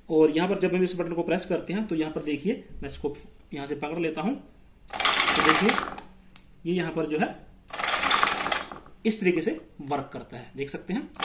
और यहाँ पर जब हम इस बटन को प्रेस करते हैं तो यहाँ पर देखिए, मैं इसको यहाँ से पकड़ लेता हूं, तो देखिए ये यहाँ पर जो है इस तरीके से वर्क करता है, देख सकते हैं,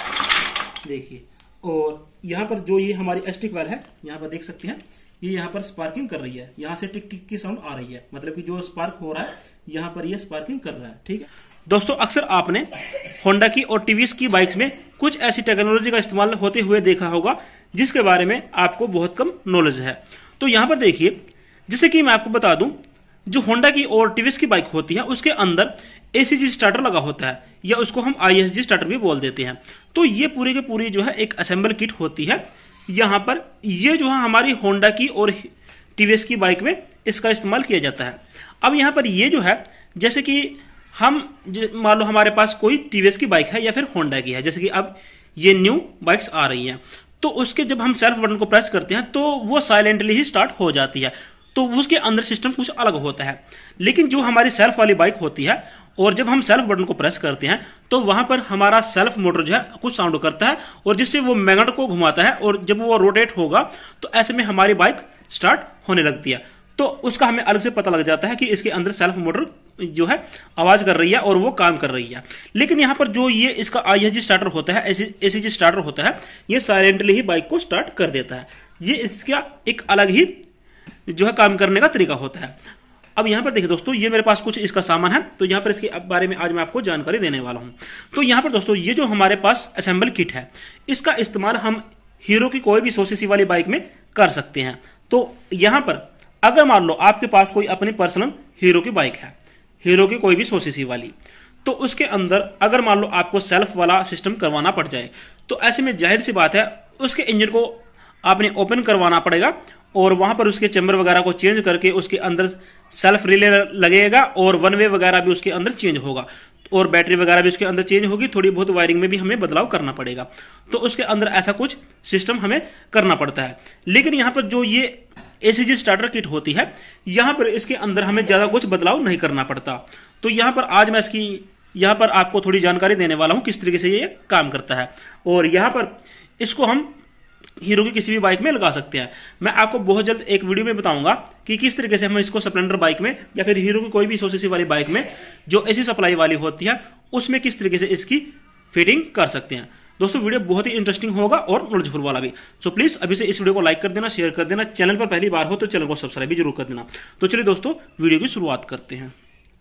देखिए। और यहाँ पर जो ये हमारी एसटी कॉइल है, यहाँ पर देख सकते हैं, ये यहाँ पर स्पार्किंग कर रही है, यहाँ से टिक टिक की साउंड आ रही है, मतलब कि जो स्पार्क हो रहा है यहाँ पर ये स्पार्किंग कर रहा है, ठीक है दोस्तों। अक्सर आपने होंडा की और टीवीएस की बाइक्स में कुछ ऐसी टेक्नोलॉजी का इस्तेमाल होते हुए देखा होगा जिसके बारे में आपको बहुत कम नॉलेज है। तो यहाँ पर देखिए, जैसे कि मैं आपको बता दूं, जो होंडा की और टीवीएस की बाइक होती है उसके अंदर एसीजी स्टार्टर लगा होता है, या उसको हम आईएसजी स्टार्टर भी बोल देते हैं। तो ये पूरी की पूरी जो है एक असेंबल किट होती है। यहाँ पर ये जो है हमारी होंडा की और टीवीएस की बाइक में इसका इस्तेमाल किया जाता है। अब यहाँ पर ये जो है, जैसे कि हम मान लो हमारे पास कोई टीवीएस की बाइक है या फिर होंडा की है, जैसे कि अब ये न्यू बाइक्स आ रही हैं, तो उसके जब हम सेल्फ बटन को प्रेस करते हैं तो वो साइलेंटली ही स्टार्ट हो जाती है, तो उसके अंदर सिस्टम कुछ अलग होता है। लेकिन जो हमारी सेल्फ वाली बाइक होती है, और जब हम सेल्फ बटन को प्रेस करते हैं तो वहां पर हमारा सेल्फ मोटर जो है कुछ साउंड करता है, और जिससे वो मैग्नेट को घुमाता है, और जब वो रोटेट होगा तो ऐसे में हमारी बाइक स्टार्ट होने लगती है। तो उसका हमें अलग से पता लग जाता है कि इसके अंदर सेल्फ मोटर जो है आवाज कर रही है और वो काम कर रही है। लेकिन यहाँ पर जो ये इसका आईएसजी स्टार्टर होता है, एसीजी स्टार्टर होता है, ये साइलेंटली ही बाइक को स्टार्ट कर देता है। ये इसका एक अलग ही जो है काम करने का तरीका होता है। अब यहाँ पर देखिए दोस्तों, ये मेरे पास कुछ इसका सामान है, तो यहाँ पर इसके बारे में आज मैं आपको जानकारी देने वाला हूँ। तो यहाँ पर दोस्तों, ये जो हमारे पास असेंबल किट है, इसका इस्तेमाल हम हीरो की कोई भी 100 सीसी वाली बाइक में कर सकते हैं। तो यहाँ पर अगर मान लो आपके पास कोई अपनी पर्सनल हीरो की बाइक है, हीरो की कोई भी 100 सीसी वाली, तो उसके अंदर अगर मान लो आपको सेल्फ वाला सिस्टम करवाना पड़ जाए, तो ऐसे में जाहिर सी बात है उसके इंजन को आपने ओपन करवाना पड़ेगा, और वहां पर उसके चैम्बर वगैरह को चेंज करके उसके अंदर सेल्फ रिले लगेगा, और वन वे वगैरह भी उसके अंदर चेंज होगा, और बैटरी वगैरह भी उसके अंदर चेंज होगी, थोड़ी बहुत वायरिंग में भी हमें बदलाव करना पड़ेगा। तो उसके अंदर ऐसा कुछ सिस्टम हमें करना पड़ता है। लेकिन यहाँ पर जो ये एसीजी स्टार्टर किट होती है, यहाँ पर इसके अंदर हमें ज्यादा कुछ बदलाव नहीं करना पड़ता। तो यहाँ पर आज मैं इसकी यहाँ पर आपको थोड़ी जानकारी देने वाला हूँ किस तरीके से ये काम करता है, और यहाँ पर इसको हम हीरो की किसी भी बाइक में लगा सकते हैं। मैं आपको बहुत जल्द एक वीडियो में बताऊंगा कि किस तरीके से हम इसको स्प्लेंडर बाइक में या फिर हीरो की कोई भी 100 सीसी वाली बाइक में जो एसी सप्लाई वाली होती है उसमें किस तरीके से इसकी फिटिंग कर सकते हैं। दोस्तों वीडियो बहुत ही इंटरेस्टिंग होगा और नॉलेजफुल वाला भी। सो प्लीज अभी से इस वीडियो को लाइक कर देना, शेयर कर देना, चैनल पर पहली बार हो तो चैनल को सब्सक्राइब भी जरूर कर देना। तो चलिए दोस्तों वीडियो की शुरुआत करते हैं।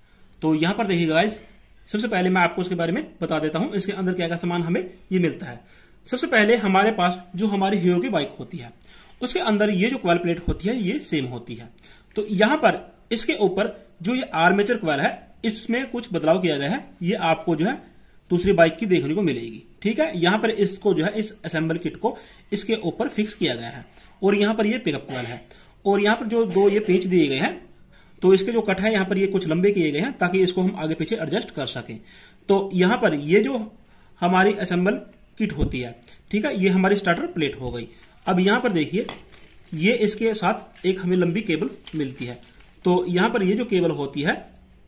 तो यहाँ पर देखिए गाइस, सबसे पहले मैं आपको इसके बारे में बता देता हूँ इसके अंदर क्या क्या सामान हमें ये मिलता है। सबसे पहले हमारे पास जो हमारी हीरो की बाइक होती है उसके अंदर ये जो कॉइल प्लेट होती है ये सेम होती है। तो यहाँ पर इसके ऊपर जो ये आर्मेचर कॉइल है इसमें कुछ बदलाव किया गया है, ये आपको जो है दूसरी बाइक की देखने को मिलेगी, ठीक है। यहाँ पर इसको जो है इस असेंबल किट को इसके ऊपर फिक्स किया गया है, और यहाँ पर ये पिकअप कॉइल है, और यहाँ पर जो दो ये पेंच दिए गए हैं, तो इसके जो कट है यहाँ पर ये कुछ लंबे किए गए हैं ताकि इसको हम आगे पीछे एडजस्ट कर सकें। तो यहाँ पर ये जो हमारी असेंबल किट होती है, ठीक है, ये हमारी स्टार्टर प्लेट हो गई। अब यहाँ पर देखिए ये इसके साथ एक हमें लंबी केबल मिलती है। तो यहाँ पर ये जो केबल होती है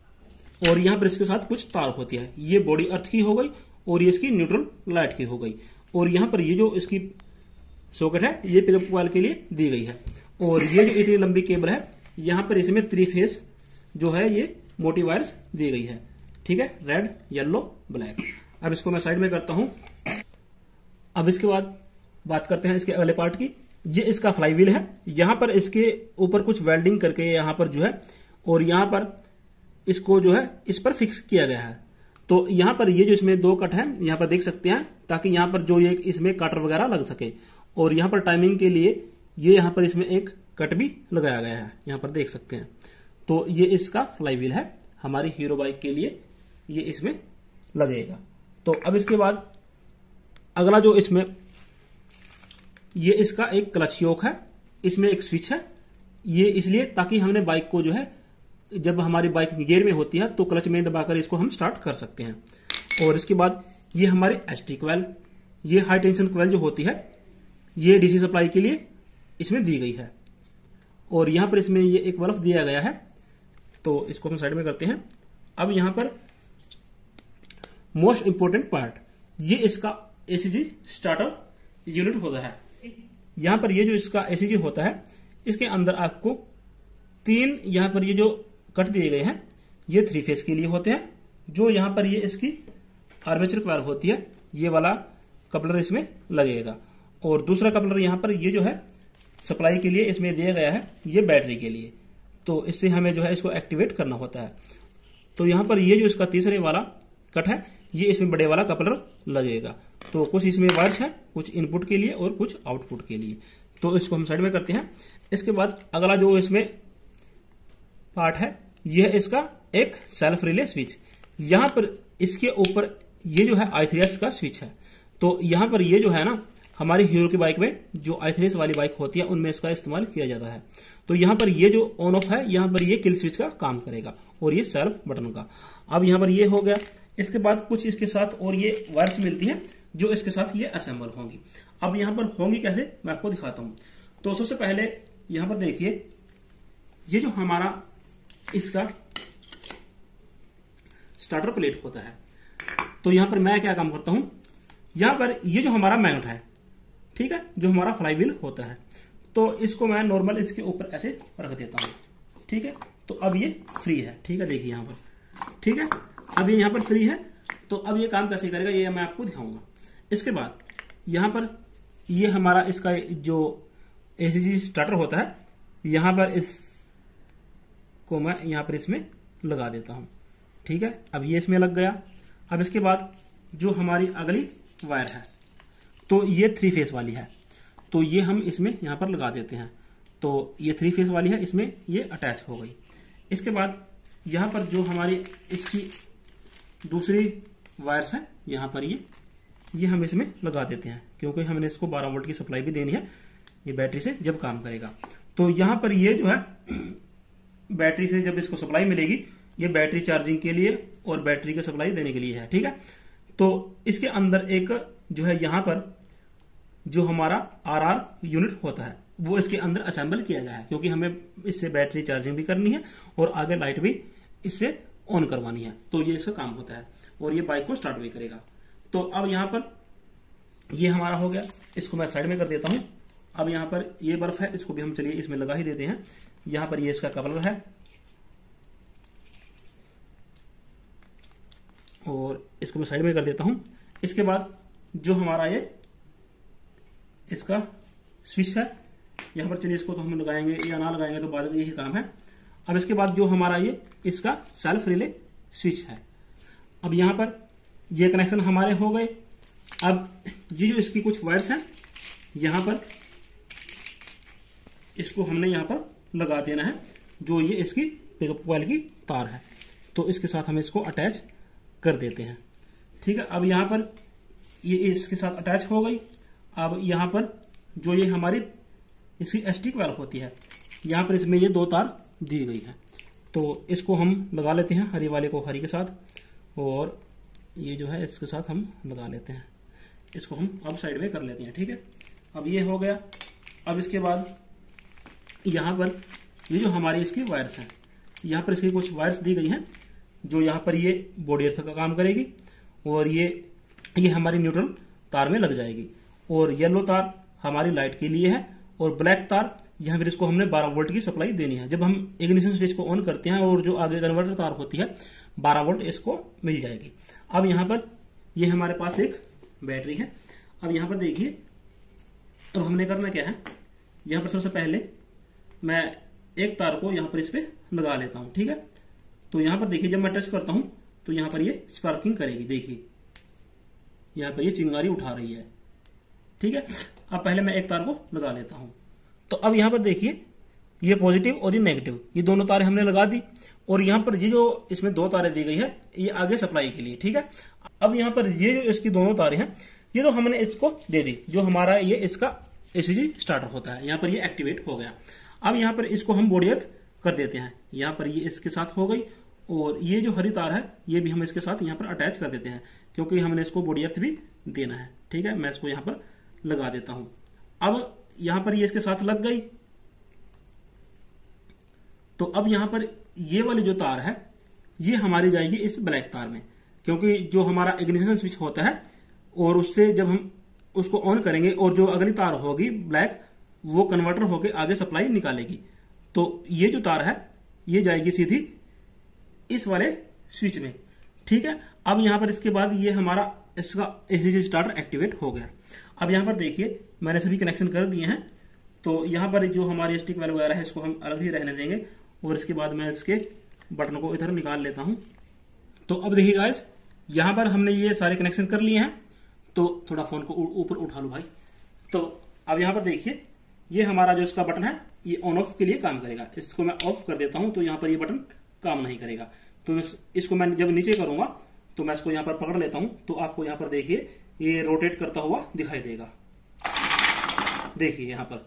और यहाँ पर इसके साथ कुछ तार होती है, ये बॉडी अर्थ की हो गई और ये इसकी न्यूट्रल लाइट की हो गई, और यहाँ पर ये जो इसकी सॉकेट है ये पिकअप कॉइल के लिए दी गई है, और ये जो इतनी लंबी केबल है यहाँ पर इसमें 3 फेस जो है ये मोटी वायर्स दी गई है, ठीक है, रेड येलो ब्लैक। अब इसको मैं साइड में करता हूं। अब इसके बाद बात करते हैं इसके अगले पार्ट की। ये इसका फ्लाई व्हील है, यहां पर इसके ऊपर कुछ वेल्डिंग करके यहां पर जो है और यहां पर इसको जो है इस पर फिक्स किया गया है। तो यहां पर ये जो इसमें 2 कट है यहां पर देख सकते हैं, ताकि यहां पर जो ये इसमें कटर वगैरह लग सके, और यहां पर टाइमिंग के लिए ये यहां पर इसमें एक कट भी लगाया गया है, यहां पर देख सकते हैं। तो ये इसका फ्लाई व्हील है हमारी हीरो बाइक के लिए, ये इसमें लगेगा। तो अब इसके बाद अगला जो इसमें ये इसका एक क्लच योक है, इसमें एक स्विच है, ये इसलिए ताकि हमने बाइक को जो है जब हमारी बाइक गियर में होती है तो क्लच में दबाकर इसको हम स्टार्ट कर सकते हैं। और इसके बाद ये हमारी एसटी कॉइल, ये हाई टेंशन कॉइल जो होती है ये डीसी सप्लाई के लिए इसमें दी गई है, और यहां पर इसमें ये एक बल्ब दिया गया है, तो इसको हम साइड में करते हैं। अब यहां पर मोस्ट इंपोर्टेंट पार्ट, ये इसका एसीजी स्टार्टर यूनिट होता है। यहां पर ये जो इसका एसीजी होता है, इसके अंदर आपको 3 यहां पर ये जो कट दिए गए हैं ये 3 फेज के लिए होते हैं। जो यहां पर ये इसकी आर्मेचर कॉइल होती है, ये वाला कपलर इसमें लगेगा, और दूसरा कपलर यहां पर ये जो है सप्लाई के लिए इसमें दिया गया है, ये बैटरी के लिए। तो इससे हमें जो है इसको एक्टिवेट करना होता है। तो यहां पर ये जो इसका तीसरे वाला कट है, ये इसमें बड़े वाला कपलर लगेगा। तो कुछ इसमें वायर्स है, कुछ इनपुट के लिए और कुछ आउटपुट के लिए। तो इसको हम साइड में करते हैं। इसके बाद अगला जो इसमें पार्ट है, यह इसका एक सेल्फ रिले स्विच। यहां पर इसके ऊपर ये जो है i3s का स्विच है। तो यहां पर ये जो है ना, हमारी हीरो की बाइक में जो i3s वाली बाइक होती है उनमें इसका इस्तेमाल किया जाता है। तो यहां पर ये जो ऑन ऑफ है, यहां पर ये किल स्विच का काम करेगा और ये सेल्फ बटन का। अब यहां पर ये हो गया। इसके बाद कुछ इसके साथ और ये वायर्स मिलती हैं जो इसके साथ ये असेंबल होंगी। अब यहां पर होंगी कैसे, मैं आपको दिखाता हूं। तो सबसे पहले यहां पर देखिए, ये जो हमारा इसका स्टार्टर प्लेट होता है, तो यहां पर मैं क्या काम करता हूं, यहां पर ये जो हमारा मैग्नेट है, ठीक है, जो हमारा फ्लाई व्हील होता है, तो इसको मैं नॉर्मल इसके ऊपर ऐसे रख देता हूं। ठीक है, तो अब ये फ्री है। ठीक है, देखिए यहां पर, ठीक है, अब ये यहां पर फ्री है। तो अब ये काम कैसे करेगा ये मैं आपको दिखाऊंगा। इसके बाद यहां पर ये हमारा इसका जो एसीजी स्टार्टर होता है, यहां पर इसको मैं यहां पर इसमें लगा देता हूं। ठीक है, अब ये इसमें लग गया। अब इसके बाद जो हमारी अगली वायर है, तो ये 3 फेस वाली है, तो ये हम इसमें यहां पर लगा देते हैं। तो ये 3 फेस वाली है, इसमें ये अटैच हो गई। इसके बाद यहां पर जो हमारी इसकी दूसरी वायर्स है, यहां पर ये हम इसमें लगा देते हैं, क्योंकि हमने इसको 12 वोल्ट की सप्लाई भी देनी है, ये बैटरी से जब काम करेगा। तो यहां पर ये जो है बैटरी से जब इसको सप्लाई मिलेगी, ये बैटरी चार्जिंग के लिए और बैटरी की सप्लाई देने के लिए है। ठीक है, तो इसके अंदर एक जो है यहां पर जो हमारा RR यूनिट होता है, वो इसके अंदर असेंबल किया गया है, क्योंकि हमें इससे बैटरी चार्जिंग भी करनी है और आगे लाइट भी इससे ऑन करवानी है। तो ये इसका काम होता है और ये बाइक को स्टार्ट भी करेगा। तो अब यहां पर ये हमारा हो गया, इसको मैं साइड में कर देता हूं। अब यहां पर ये बर्फ है, इसको भी हम चलिए इसमें लगा ही देते हैं। यहां पर ये इसका कपलर है और इसको मैं साइड में कर देता हूं। इसके बाद जो हमारा ये इसका स्विच है, यहां पर चलिए इसको तो हम लगाएंगे या ना लगाएंगे तो बाद में यही काम है। अब इसके बाद जो हमारा ये इसका सेल्फ रिले स्विच है, अब यहां पर ये कनेक्शन हमारे हो गए। अब ये जो इसकी कुछ वायर्स हैं, यहां पर इसको हमने यहां पर लगा देना है, जो ये इसकी पिकअप कॉइल की तार है, तो इसके साथ हम इसको अटैच कर देते हैं। ठीक है, अब यहां पर ये इसके साथ अटैच हो गई। अब यहां पर जो ये हमारी इसकी एसटी कॉइल होती है, यहां पर इसमें ये 2 तार दी गई है, तो इसको हम लगा लेते हैं, हरी वाले को हरी के साथ, और ये जो है इसके साथ हम लगा लेते हैं। इसको हम अब साइड में कर लेते हैं। ठीक है, अब ये हो गया। अब इसके बाद यहां पर ये जो हमारी इसकी वायर्स हैं, यहां पर इसकी कुछ वायर्स दी गई हैं, जो यहां पर ये बॉडी अर्थ का काम करेगी, और ये हमारी न्यूट्रल तार में लग जाएगी, और येलो तार हमारी लाइट के लिए है, और ब्लैक तार यहां पर इसको हमने 12 वोल्ट की सप्लाई देनी है। जब हम इग्निशन स्विच को ऑन करते हैं और जो आगे कन्वर्टर तार होती है 12 वोल्ट इसको मिल जाएगी। अब यहां पर ये हमारे पास एक बैटरी है। अब यहां पर देखिए, अब हमने करना क्या है, यहां पर सबसे पहले मैं एक तार को यहां पर इस पे लगा लेता हूं। ठीक है, तो यहां पर देखिए जब मैं टच करता हूं तो यहां पर ये स्पार्किंग करेगी, देखिए यहां पर ये चिंगारी उठा रही है। ठीक है, अब पहले मैं एक तार को लगा लेता हूं। तो अब यहां पर देखिए ये पॉजिटिव और ये नेगेटिव, ये दोनों तारें हमने लगा दी, और यहां पर ये जो इसमें 2 तारें दी गई है, ये आगे सप्लाई के लिए। ठीक है, अब यहां पर ये जो इसकी दोनों तारें हैं, ये तो हमने इसको दे दी, जो हमारा ये इसका एसीजी स्टार्टर होता है, यहां पर ये एक्टिवेट हो गया। अब यहां पर इसको हम बॉडी अर्थ कर देते हैं। यहां पर ये इसके साथ हो गई, और ये जो हरी तार है ये भी हम इसके साथ यहां पर अटैच कर देते हैं, क्योंकि हमने इसको बॉडी अर्थ भी देना है। ठीक है, मैं इसको यहां पर लगा देता हूं। अब यहां पर ये इसके साथ लग गई, तो अब यहां पर ये वाली जो तार है ये हमारी जाएगी इस ब्लैक तार में, क्योंकि जो हमारा इग्निशन स्विच होता है और उससे जब हम उसको ऑन करेंगे और जो अगली तार होगी ब्लैक, वो कन्वर्टर होके आगे सप्लाई निकालेगी। तो ये जो तार है ये जाएगी सीधी इस वाले स्विच में, ठीक है। अब यहां पर इसके बाद ये हमारा इसका एसी स्टार्टर एक्टिवेट हो गया। अब यहां पर देखिए मैंने सभी कनेक्शन कर दिए हैं। तो यहां पर जो हमारी स्टिक वायर वगैरह है इसको हम अलग ही रहने देंगे और इसके बाद मैं इसके बटन को इधर निकाल लेता हूं। तो अब देखिए गाइस, यहां पर हमने ये सारे कनेक्शन कर लिए हैं। तो थोड़ा फोन को ऊपर उठा लो भाई। तो अब यहां पर देखिए ये हमारा जो इसका बटन है ये ऑन ऑफ के लिए काम करेगा। इसको मैं ऑफ कर देता हूं तो यहां पर ये बटन काम नहीं करेगा। तो इसको मैं जब नीचे करूंगा तो मैं इसको यहां पर पकड़ लेता हूं तो आपको यहां पर देखिए ये रोटेट करता हुआ दिखाई देगा। देखिए यहां पर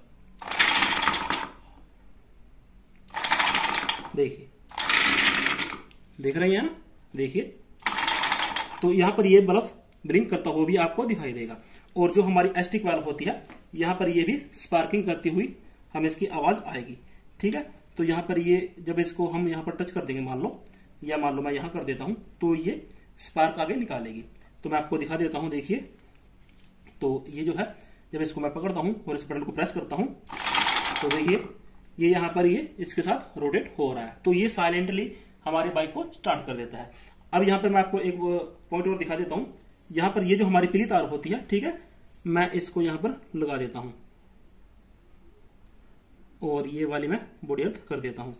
देखिए, देख रहे हैं ना, देखिए। तो यहां पर ये बल्ब ब्लिंक करता हुआ भी आपको दिखाई देगा। और जो हमारी एस्टिक वायर होती है यहां पर ये भी स्पार्किंग करती हुई हमें इसकी आवाज आएगी, ठीक है। तो यहां पर ये जब इसको हम यहां पर टच कर देंगे मान लो, या मान लो मैं यहां कर देता हूं तो ये स्पार्क आगे निकालेगी। तो मैं आपको दिखा देता हूं, देखिए। तो ये जो है जब इसको मैं पकड़ता हूं और इस बटन को प्रेस करता हूं तो देखिए ये यहां पर ये इसके साथ रोटेट हो रहा है। तो ये साइलेंटली हमारी बाइक को स्टार्ट कर देता है। अब यहां पर मैं आपको एक पॉइंट और दिखा देता हूं। यहां पर ये जो हमारी पीली तार होती है, ठीक है, मैं इसको यहां पर लगा देता हूं और ये वाली मैं बॉडी अर्थ कर देता हूं।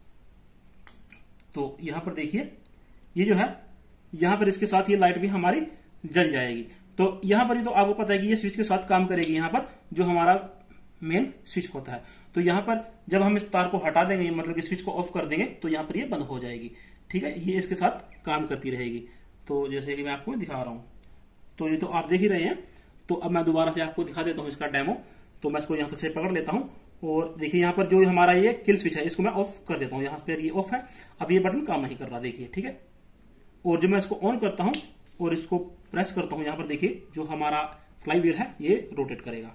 तो यहां पर देखिए ये जो है यहां पर इसके साथ ये लाइट भी हमारी जल जाएगी। तो यहां पर ही तो आपको पता है कि ये स्विच के साथ काम करेगी। यहां पर जो हमारा मेन स्विच होता है, तो यहां पर जब हम इस तार को हटा देंगे, मतलब कि स्विच को ऑफ कर देंगे, तो यहां पर ये बंद हो जाएगी, ठीक है। ये इसके साथ काम करती रहेगी। तो जैसे कि मैं आपको दिखा रहा हूं, तो ये तो आप देख ही रहे हैं। तो अब मैं दोबारा से आपको दिखा देता हूं इसका डेमो। तो मैं इसको यहां पर से पकड़ लेता हूं और देखिए यहां पर जो हमारा ये किल स्विच है इसको मैं ऑफ कर देता हूं। यहां पर ये ऑफ है, अब ये बटन काम नहीं कर रहा, देखिए, ठीक है। और जब मैं इसको ऑन करता हूं और इसको प्रेस करता हूं, यहां पर देखिए जो हमारा फ्लाई व्हील है ये रोटेट करेगा,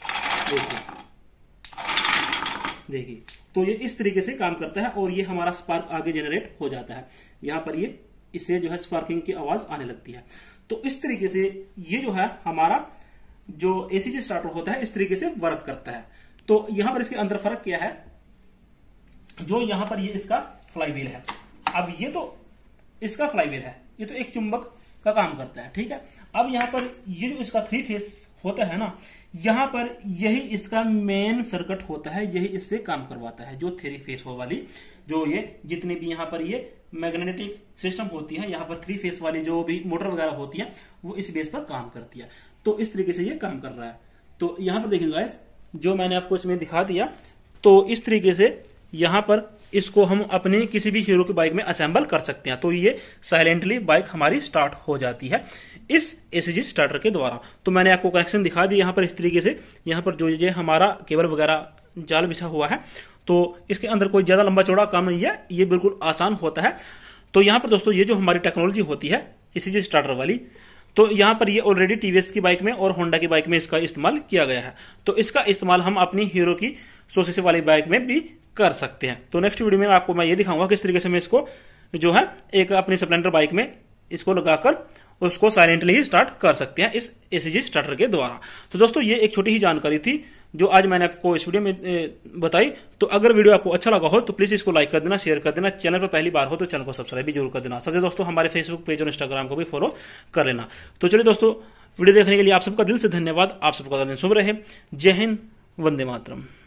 देखिए। तो ये इस तरीके से काम करता है और ये हमारा स्पार्क आगे जनरेट हो जाता है। यहां पर ये इससे जो है स्पार्किंग की आवाज आने लगती है। तो इस तरीके से ये जो है हमारा जो एसीजी स्टार्टर होता है इस तरीके से वर्क करता है। तो यहां पर इसके अंदर फर्क क्या है, जो यहां पर ये इसका फ्लाई व्हील है, अब ये तो इसका फ्लाई व्हील है, ये तो एक चुंबक का काम करता है, ठीक है। अब यहां पर ये जो इसका 3 फेस होता है ना, यहां पर यही इसका मेन सर्किट होता है, यही इससे काम करवाता है। जो 3 फेस वाली जो ये जितनी भी यहां पर ये मैग्नेटिक सिस्टम होती है, यहां पर 3 फेस वाली जो भी मोटर वगैरह होती है वो इस बेस पर काम करती है। तो इस तरीके से ये काम कर रहा है। तो यहां पर देखिए गाइस, जो मैंने आपको इसमें दिखा दिया, तो इस तरीके से यहां पर इसको हम अपनी किसी भी हीरो की बाइक में असेंबल कर सकते हैं। तो ये साइलेंटली बाइक हमारी स्टार्ट हो जाती है इस एसीजी स्टार्टर के द्वारा। तो मैंने आपको कनेक्शन दिखा दिया यहां पर इस तरीके से। यहां पर जो ये हमारा केबल वगैरह जाल बिछा हुआ है, तो इसके अंदर कोई ज्यादा लंबा चौड़ा काम नहीं है, ये बिल्कुल आसान होता है। तो यहां पर दोस्तों ये जो हमारी टेक्नोलॉजी होती है एसीजी स्टार्टर वाली, तो यहां पर ये ऑलरेडी टीवीएस की बाइक में और होंडा की बाइक में इसका इस्तेमाल किया गया है। तो इसका इस्तेमाल हम अपनी हीरो की 100 सीसी वाली बाइक में भी कर सकते हैं। तो नेक्स्ट वीडियो में आपको मैं ये दिखाऊंगा किस तरीके से मैं इसको जो है एक अपनी स्प्लेंडर बाइक में इसको लगाकर उसको साइलेंटली ही स्टार्ट कर सकते हैं इस एसीजी स्टार्टर के द्वारा। तो दोस्तों ये एक छोटी ही जानकारी थी जो आज मैंने आपको इस वीडियो में बताई। तो अगर वीडियो आपको अच्छा लगा हो तो प्लीज इसको लाइक कर देना, शेयर कर देना। चैनल पर पहली बार हो तो चैनल को सब्सक्राइब भी जरूर कर देना। साथ ही दोस्तों हमारे फेसबुक पेज और इंस्टाग्राम को भी फॉलो कर लेना। तो चलिए दोस्तों, वीडियो देखने के लिए आप सबका दिल से धन्यवाद। आप सबका दिन शुभ रहे। जय हिंद, वंदे मातरम।